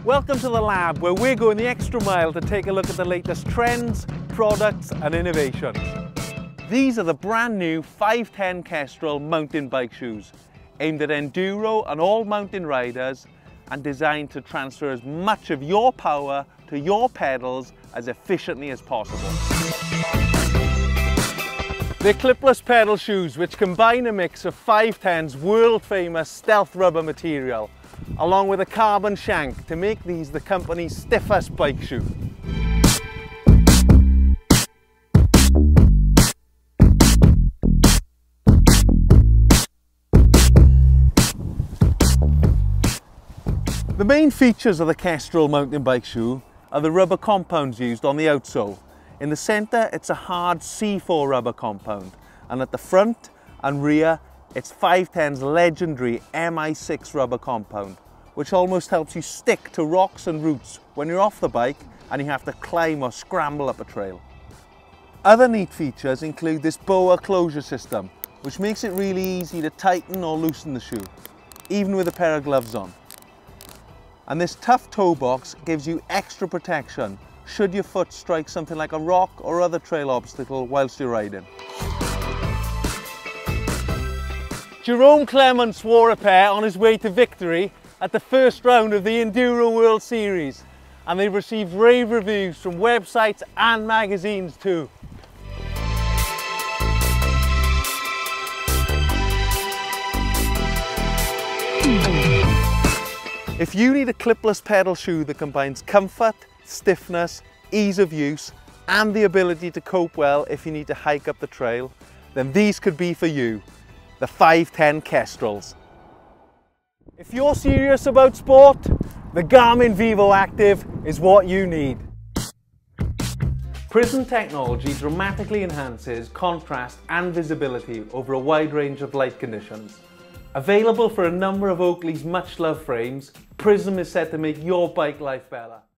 Welcome to the lab, where we're going the extra mile to take a look at the latest trends, products and innovations. These are the brand new 510 Kestrel mountain bike shoes, aimed at enduro and all mountain riders and designed to transfer as much of your power to your pedals as efficiently as possible. They're clipless pedal shoes which combine a mix of 510's world famous stealth rubber material along with a carbon shank to make these the company's stiffest bike shoe. The main features of the Kestrel mountain bike shoe are the rubber compounds used on the outsole. In the centre it's a hard C4 rubber compound, and at the front and rear it's 510's legendary MI6 rubber compound, which almost helps you stick to rocks and roots when you're off the bike and you have to climb or scramble up a trail. Other neat features include this BOA closure system, which makes it really easy to tighten or loosen the shoe, even with a pair of gloves on. And this tough toe box gives you extra protection should your foot strike something like a rock or other trail obstacle whilst you're riding. Jerome Clements wore a pair on his way to victory at the first round of the Enduro World Series, and they've received rave reviews from websites and magazines too. If you need a clipless pedal shoe that combines comfort, stiffness, ease of use and the ability to cope well if you need to hike up the trail, then these could be for you, the 510 Kestrels. If you're serious about sport, the Garmin Vivoactive is what you need. Prism technology dramatically enhances contrast and visibility over a wide range of light conditions. Available for a number of Oakley's much-loved frames, Prism is set to make your bike life better.